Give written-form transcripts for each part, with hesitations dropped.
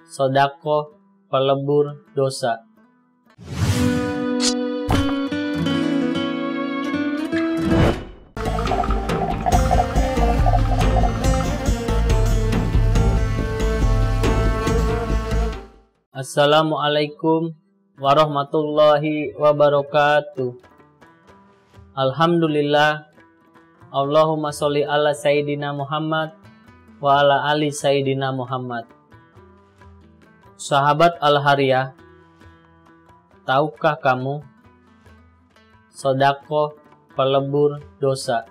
Sodaqoh pelebur dosa. Assalamualaikum warahmatullahi wabarakatuh. Alhamdulillah. Allahumma sholli ala Sayyidina Muhammad wa ala ali Sayyidina Muhammad. Sahabat Al-Hariyah, tahukah kamu sodaqoh pelebur dosa?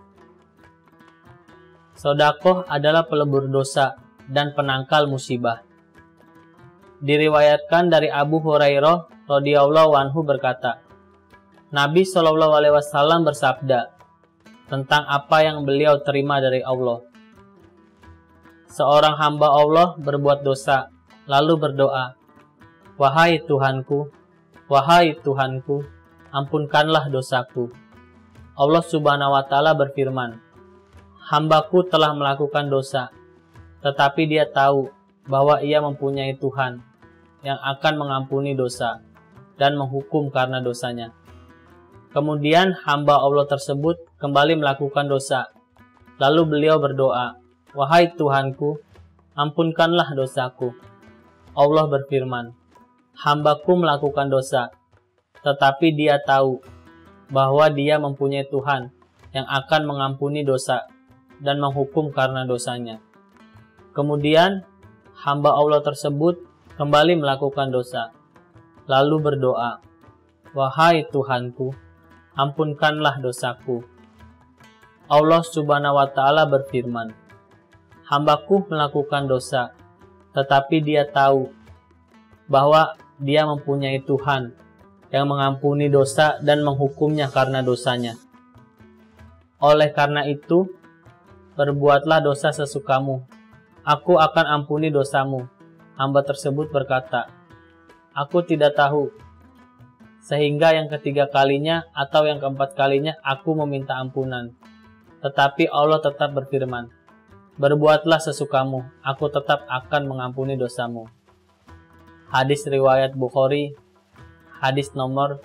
Sodaqoh adalah pelebur dosa dan penangkal musibah. Diriwayatkan dari Abu Hurairah radhiyallahu anhu berkata, Nabi SAW bersabda tentang apa yang beliau terima dari Allah. Seorang hamba Allah berbuat dosa, lalu berdoa, wahai Tuhanku, ampunkanlah dosaku. Allah Subhanahu wa Ta'ala berfirman, hambaku telah melakukan dosa, tetapi dia tahu bahwa ia mempunyai Tuhan yang akan mengampuni dosa dan menghukum karena dosanya. Kemudian hamba Allah tersebut kembali melakukan dosa. Lalu beliau berdoa, wahai Tuhanku, ampunkanlah dosaku. Allah berfirman, hambaku melakukan dosa, tetapi dia tahu bahwa dia mempunyai Tuhan yang akan mengampuni dosa dan menghukum karena dosanya. Kemudian hamba Allah tersebut kembali melakukan dosa, lalu berdoa, wahai Tuhanku, ampunkanlah dosaku. Allah Subhanahu wa Ta'ala berfirman, hambaku melakukan dosa, tetapi dia tahu bahwa dia mempunyai Tuhan yang mengampuni dosa dan menghukumnya karena dosanya. Oleh karena itu, berbuatlah dosa sesukamu, aku akan ampuni dosamu. Hamba tersebut berkata, aku tidak tahu. Sehingga yang ketiga kalinya atau yang keempat kalinya aku meminta ampunan. Tetapi Allah tetap berfirman, berbuatlah sesukamu, aku tetap akan mengampuni dosamu. Hadis riwayat Bukhari, hadis nomor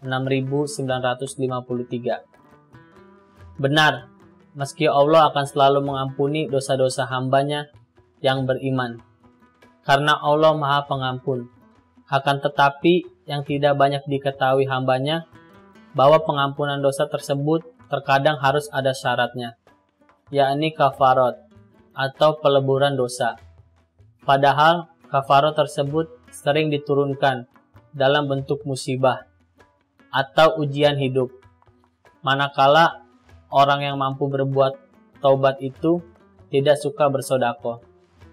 6953. Benar, meski Allah akan selalu mengampuni dosa-dosa hambanya yang beriman, karena Allah Maha Pengampun. Akan tetapi yang tidak banyak diketahui hambanya, bahwa pengampunan dosa tersebut terkadang harus ada syaratnya, yakni kafarat atau peleburan dosa. Padahal kafarat tersebut sering diturunkan dalam bentuk musibah atau ujian hidup, manakala orang yang mampu berbuat taubat itu tidak suka bersodaqoh.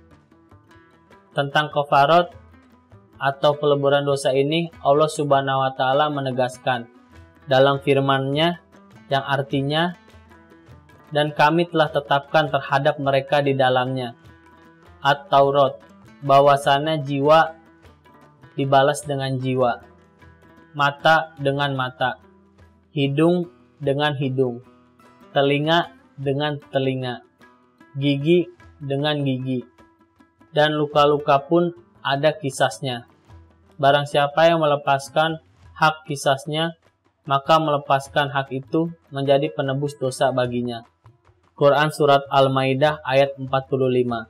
Tentang kafarat atau peleburan dosa ini, Allah Subhanahu wa Ta'ala menegaskan dalam firman-Nya yang artinya, dan kami telah tetapkan terhadap mereka di dalamnya At-Taurat, bahwasannya jiwa dibalas dengan jiwa, mata dengan mata, hidung dengan hidung, telinga dengan telinga, gigi dengan gigi, dan luka-luka pun ada kisasnya. Barang siapa yang melepaskan hak kisasnya, maka melepaskan hak itu menjadi penebus dosa baginya. Quran Surat Al-Maidah ayat 45.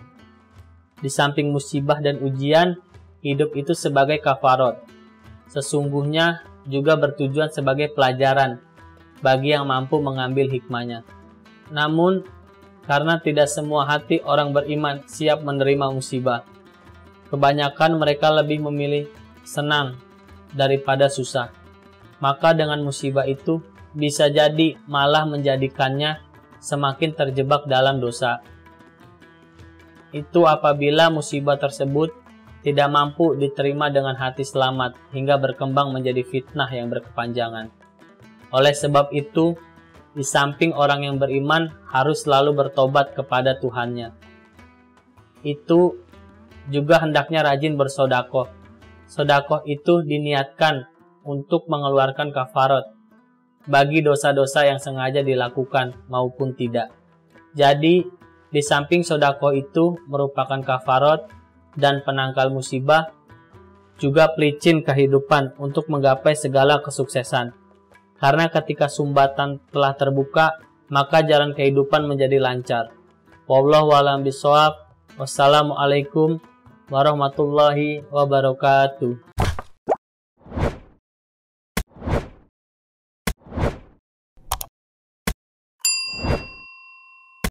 Di samping musibah dan ujian, hidup itu sebagai kafarat. Sesungguhnya juga bertujuan sebagai pelajaran bagi yang mampu mengambil hikmahnya. Namun, karena tidak semua hati orang beriman siap menerima musibah, kebanyakan mereka lebih memilih senang daripada susah. Maka dengan musibah itu bisa jadi malah menjadikannya semakin terjebak dalam dosa. Itu apabila musibah tersebut tidak mampu diterima dengan hati selamat hingga berkembang menjadi fitnah yang berkepanjangan. Oleh sebab itu, di samping orang yang beriman harus selalu bertobat kepada Tuhannya, itu juga hendaknya rajin bersodaqoh. Sodaqoh itu diniatkan untuk mengeluarkan kafarat bagi dosa-dosa yang sengaja dilakukan maupun tidak. Jadi, di samping sodaqoh itu merupakan kafarat, dan penangkal musibah, juga pelicin kehidupan untuk menggapai segala kesuksesan. Karena ketika sumbatan telah terbuka, maka jalan kehidupan menjadi lancar. Wallahu a'lam bishawab. Wassalamualaikum warahmatullahi wabarakatuh.